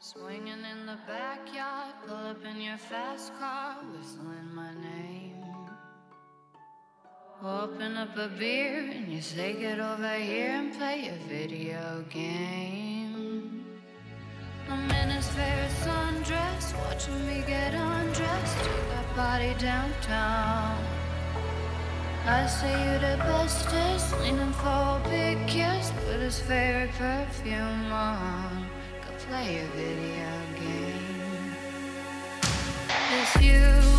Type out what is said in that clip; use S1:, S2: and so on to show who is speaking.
S1: Swinging in the backyard, pull up in your fast car, whistling my name. Open up a beer and you say get over here and play a video game. I'm in his favorite sundress, watching me get undressed, take that body downtown. I say you the bestest, leaning for a big kiss, put his favorite perfume on, go play a video game. It's you.